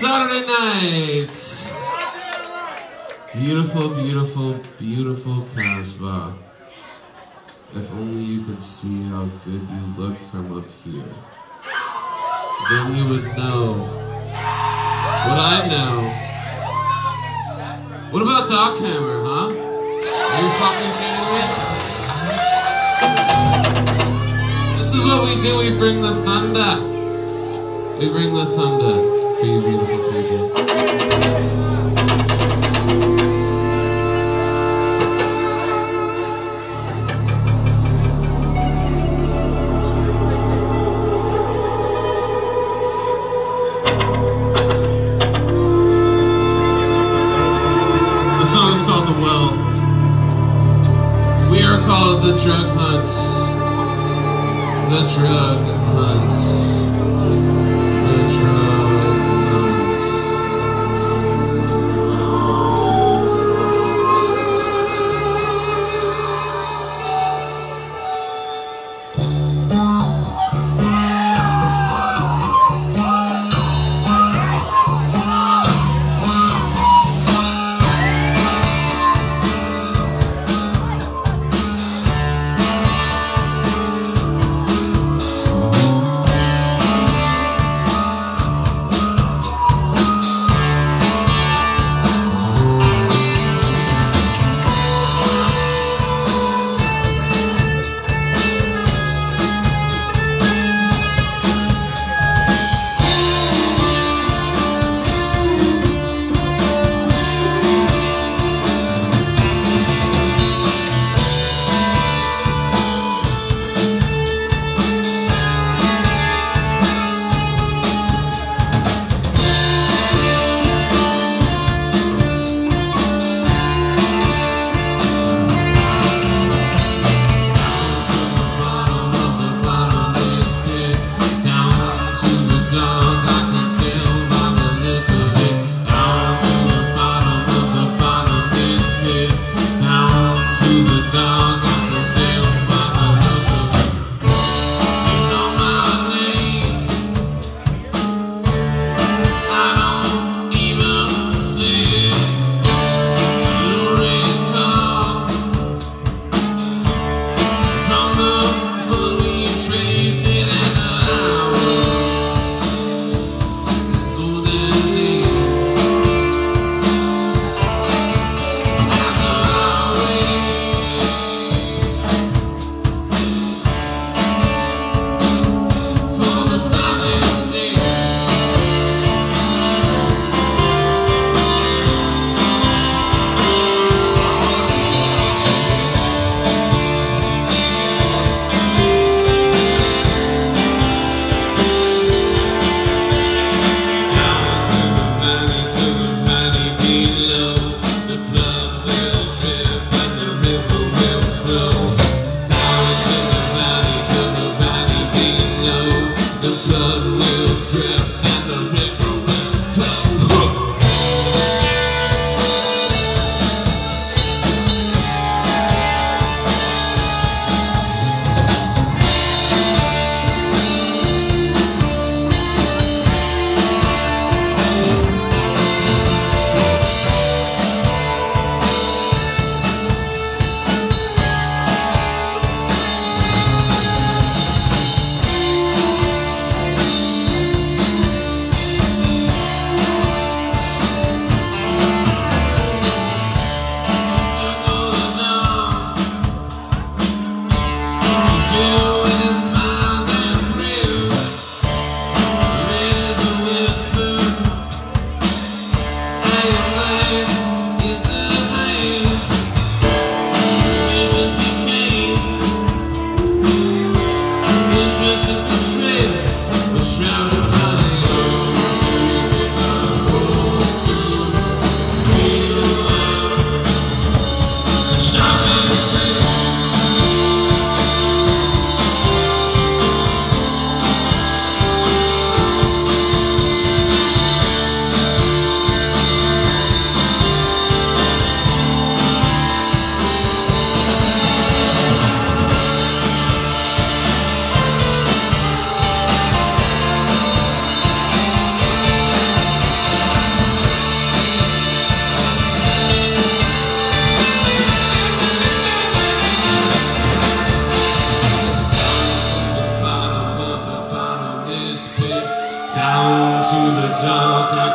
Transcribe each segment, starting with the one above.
Saturday night. Beautiful, beautiful, beautiful Casbah. If only you could see how good you looked from up here. Then you would know what I know. What about Dockhammer, huh? Are you fucking kidding me? This is what we do, we bring the thunder. We bring the thunder for you beautiful people. The song is called The Well. We are called the Drug Hunts. The Drug Hunts. The Drug Hunts.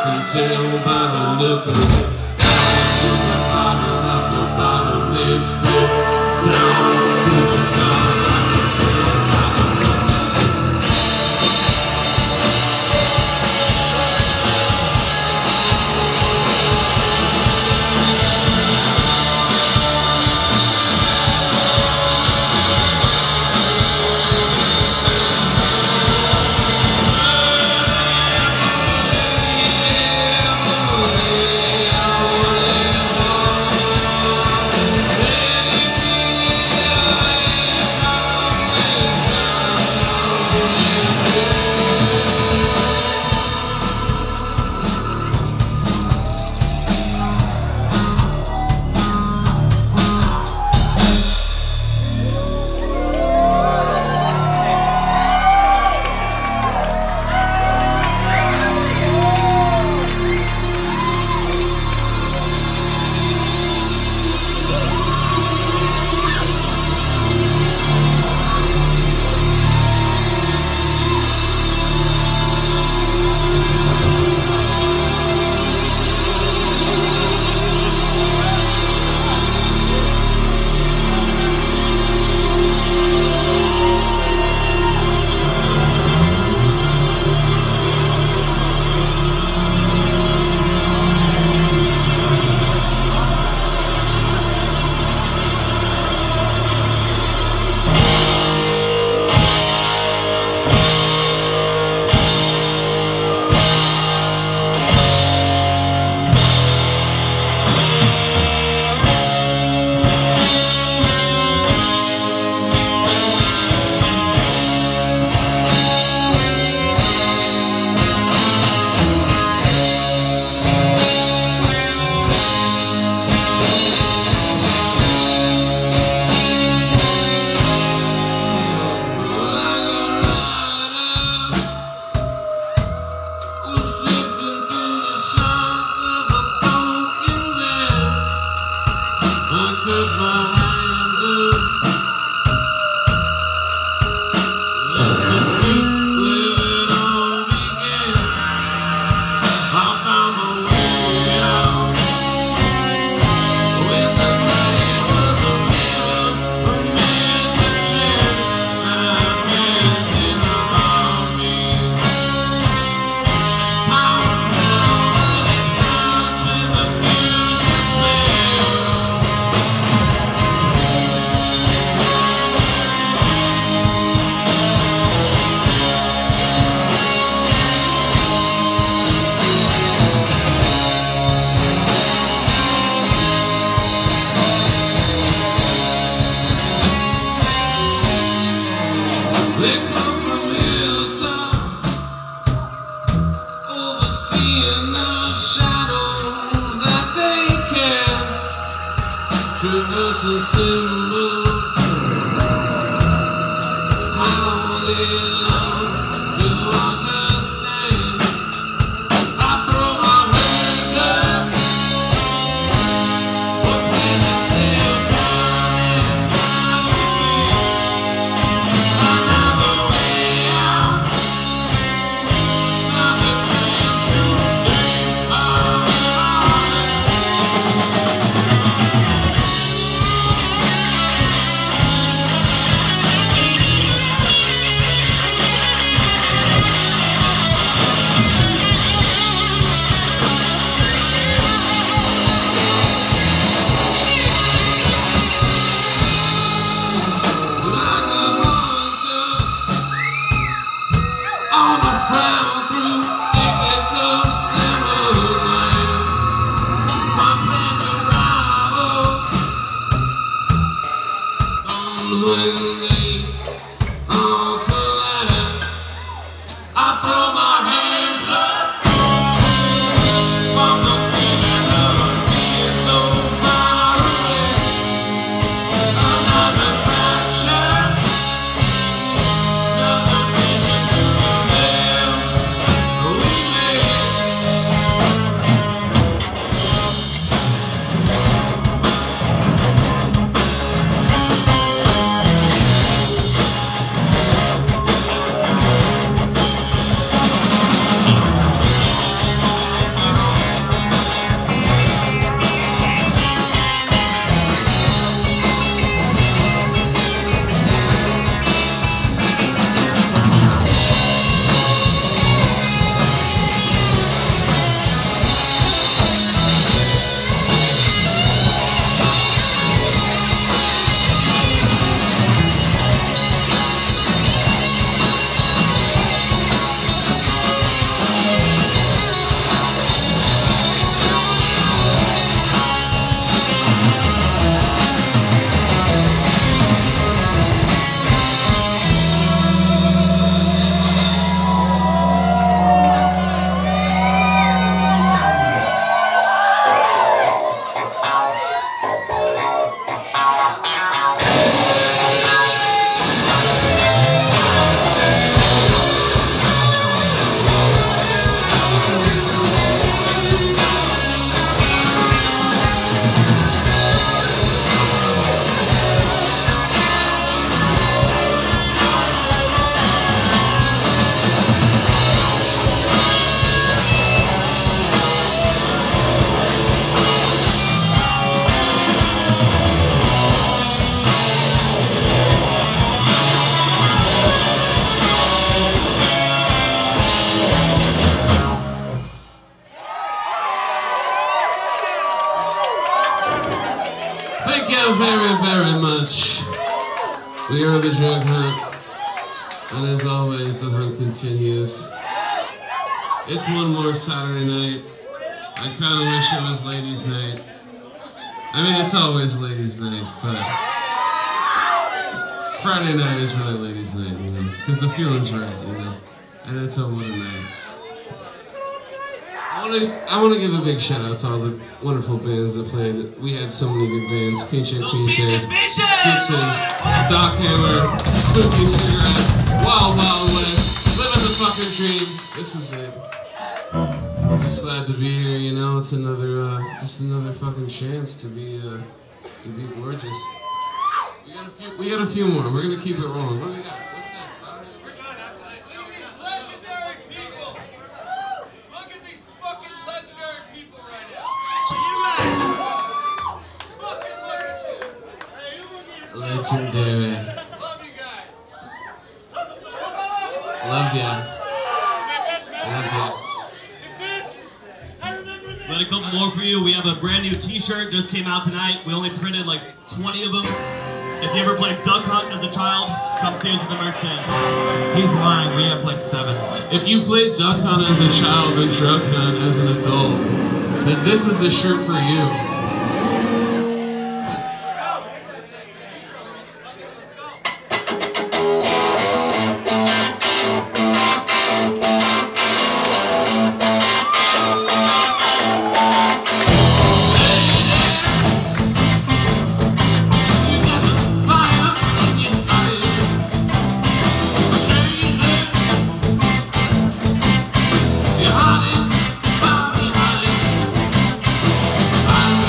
can tell by the look of it. Down to the bottom of the bottomless pit. Down to the ground, I can tell by the look of it. They come from hilltop, overseeing the shadows that they cast, traversing symbols, how they love you understand. I throw my hands up, what plays it still fun, it starts again. Another way out, another chance to dream of it all. Thank you very, very much. We are the Drug Hunt, and as always, the hunt continues. It's one more Saturday night. I kind of wish it was ladies' night. I mean, it's always ladies' night, but Friday night is really ladies' night, you know, because the feeling's right, you know, and it's a one night. I want to give a big shout out to all the wonderful bands that played. We had so many good bands: Pinches, Sixes, Doc Hammer, Spooky Cigarette, Wild Wild West, Living the Fucking Dream. This is it. I'm just glad to be here. You know, it's another, just another fucking chance to be gorgeous. We got a few more. We're gonna keep it rolling. What do we got? What's next? We're done after this. Look at these legendary people. Look at these fucking legendary people right now. Oh, you guys. Fucking look at you. Hey, you look at yourself. Legendary. Love you guys. Love ya. Love ya. We had a couple more for you. We have a brand new t-shirt just came out tonight. We only printed like 20 of them. If you ever played Duck Hunt as a child, come see us at the merch stand. He's lying, we have like 7. If you played Duck Hunt as a child and Drug Hunt as an adult, then this is the shirt for you. I'm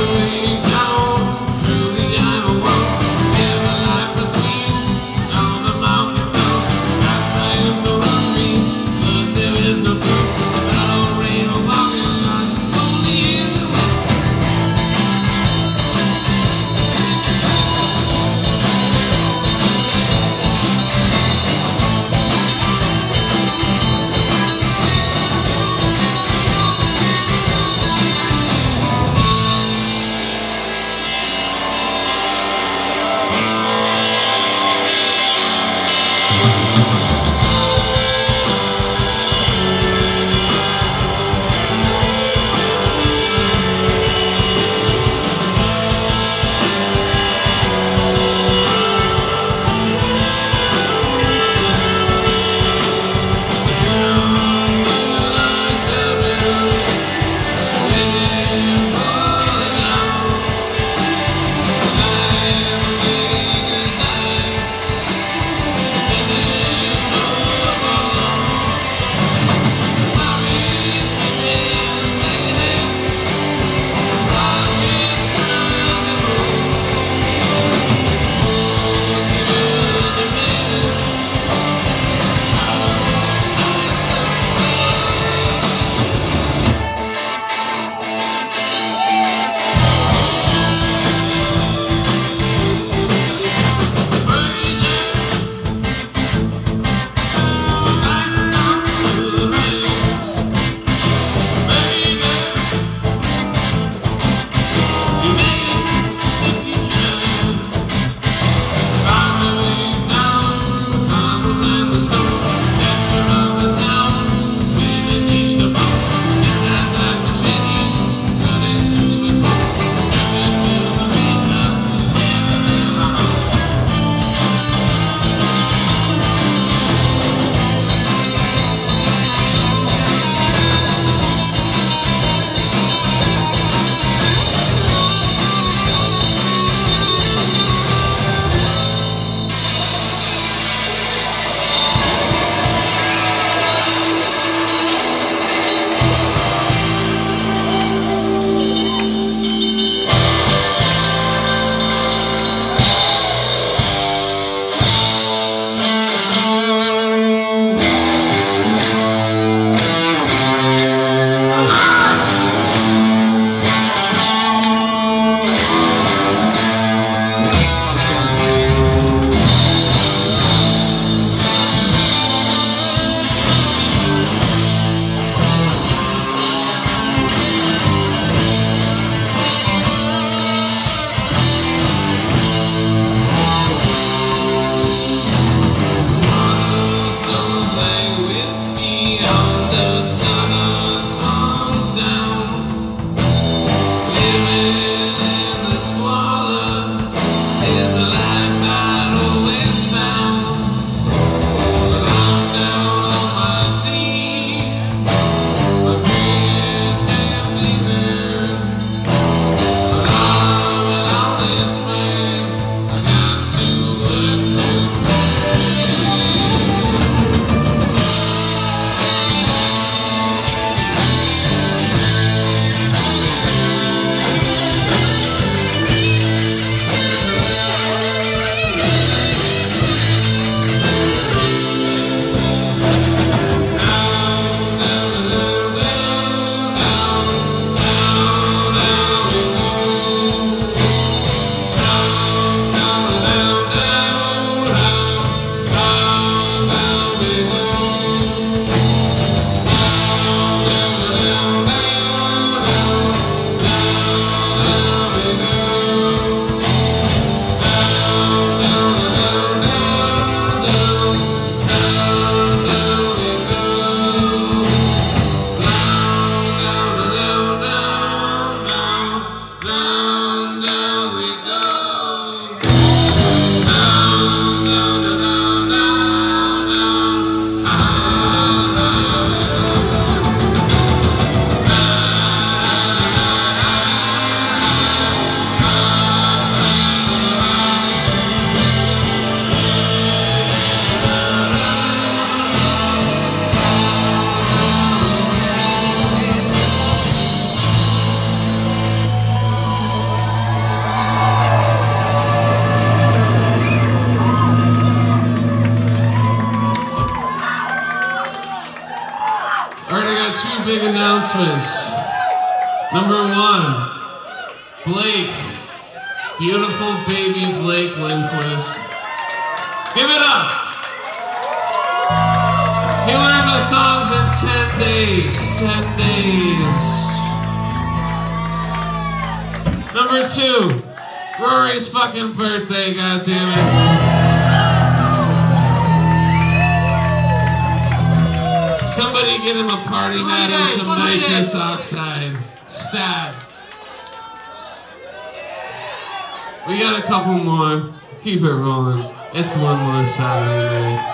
big announcements. Number 1, Blake. Beautiful baby Blake Lindquist. Give it up. He learned the songs in 10 days. 10 days. Number 2, Rory's fucking birthday, goddammit. Somebody get him a party mat and some nitrous oxide. Stat. We got a couple more. Keep it rolling. It's one more Saturday night.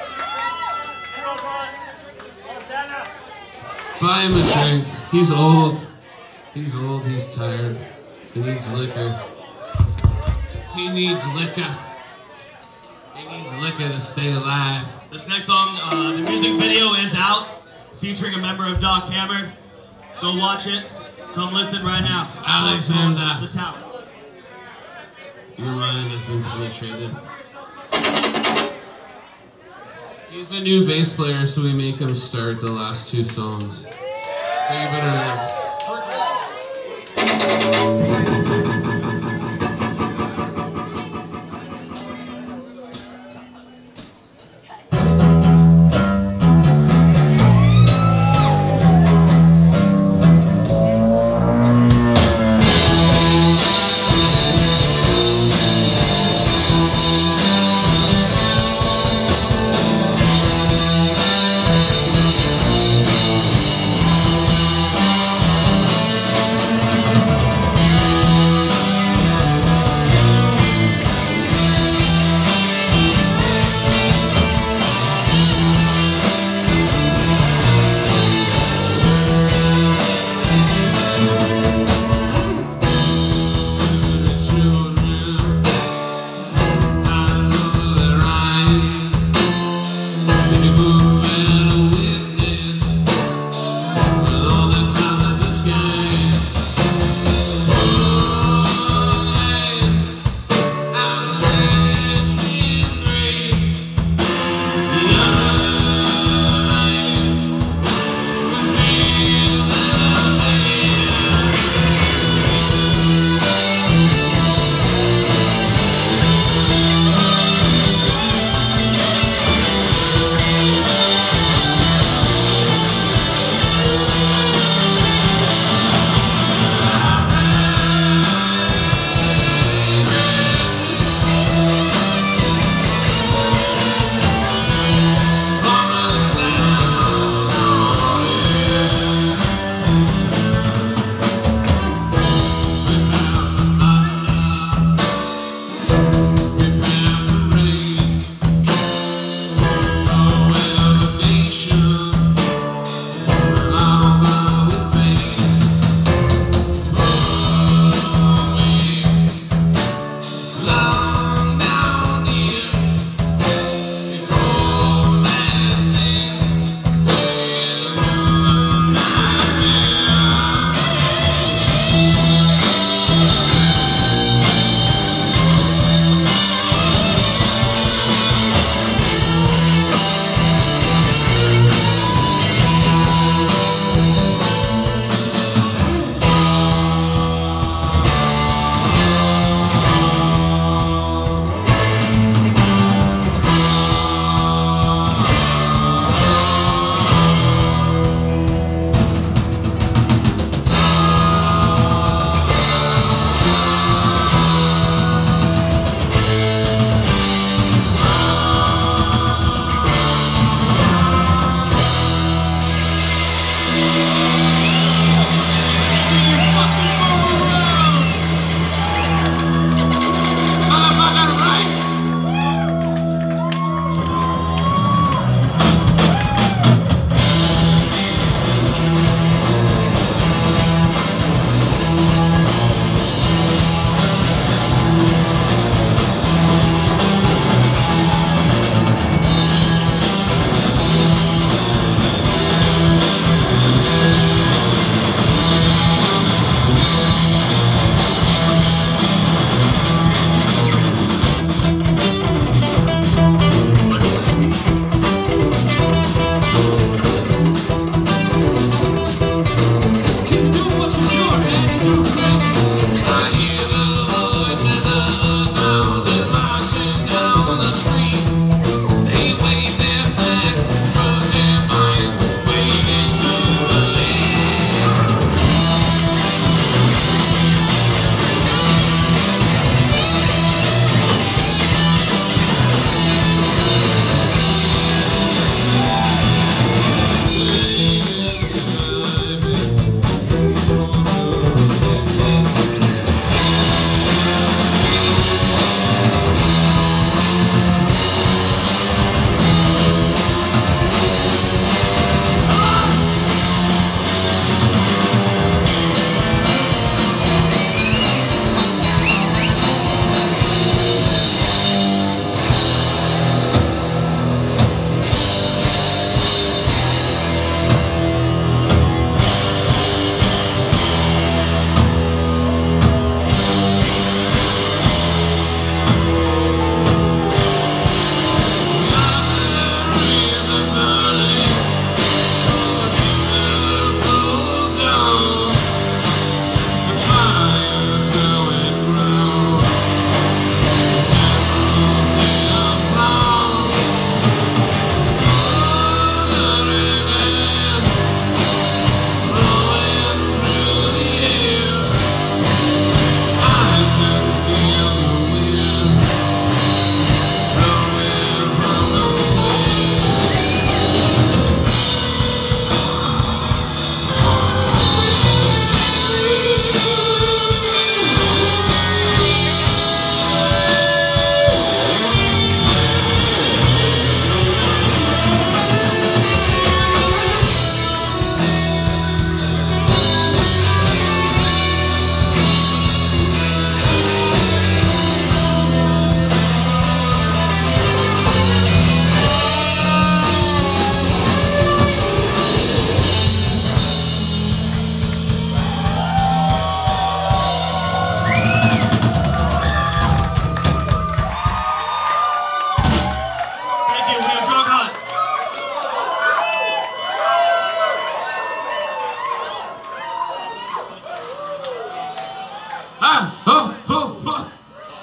Buy him a drink. He's old. He's old. He's tired. He needs liquor. He needs liquor. He needs liquor to stay alive. This next song, the music video is out, featuring a member of Doc Hammer. Go watch it. Come listen right now. Alexander. The Tower. Your mind has been penetrated. He's the new bass player, so we make him start the last 2 songs. So you better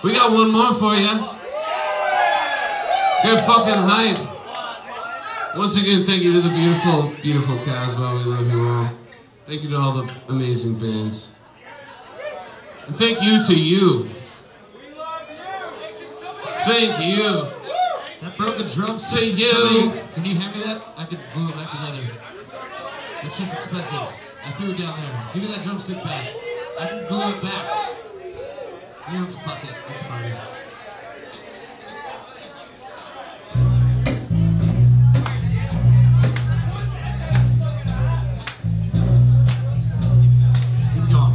We got one more for you. Get fucking hype. Once again, thank you to the beautiful, beautiful Casbah. We love you all. Thank you to all the amazing bands. And thank you to you. Thank you. That broken drumstick. To you. Can you hand me that? I could glue it back together. That shit's expensive. I threw it down there. Give me that drumstick back. I can glue it back. You know, fuck it. It's fine. Keep going.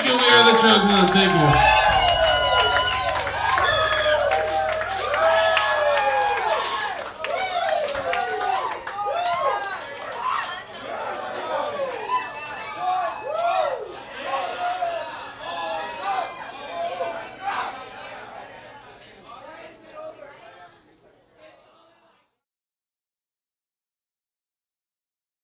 you. We are the Chug Hunt. Thank you.